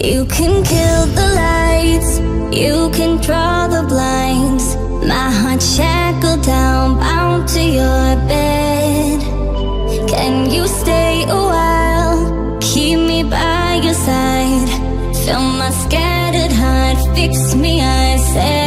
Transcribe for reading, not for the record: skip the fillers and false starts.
You can kill the lights, you can draw the blinds. My heart shackled down, bound to your bed. Can you stay a while, keep me by your side? Fill my scattered heart, fix me, I said.